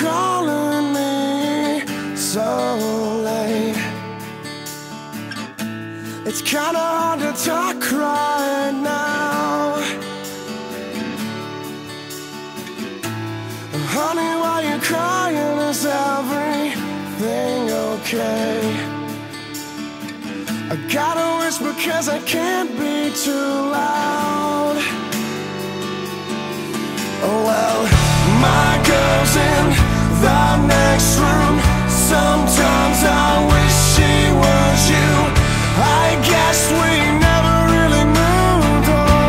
calling me so late? It's kinda hard to talk right now. Honey, why you crying? Is everything okay? I gotta whisper 'cause I can't be too loud. Oh well, my girl's in the next room. Sometimes I wish she was you. I guess we never really moved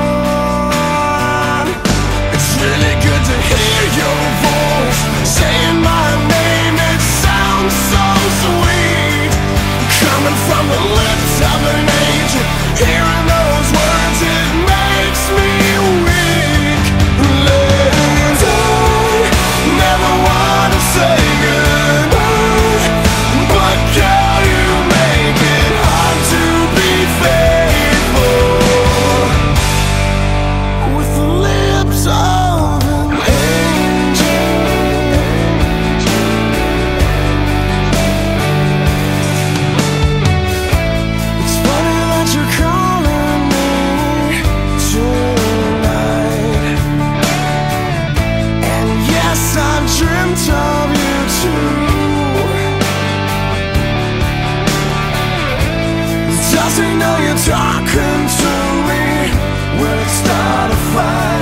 on. It's really good to hear your voice saying my name. It sounds so sweet, coming from the lips of an angel. Hearing those words, it makes me weak. I never wanna say goodbye, but girl, you make it hard to be faithful with the lips of an angel. It's funny that you're calling me tonight, and yes, I've dreamt of you too. Does he know you're talking to me? Will it start a fight?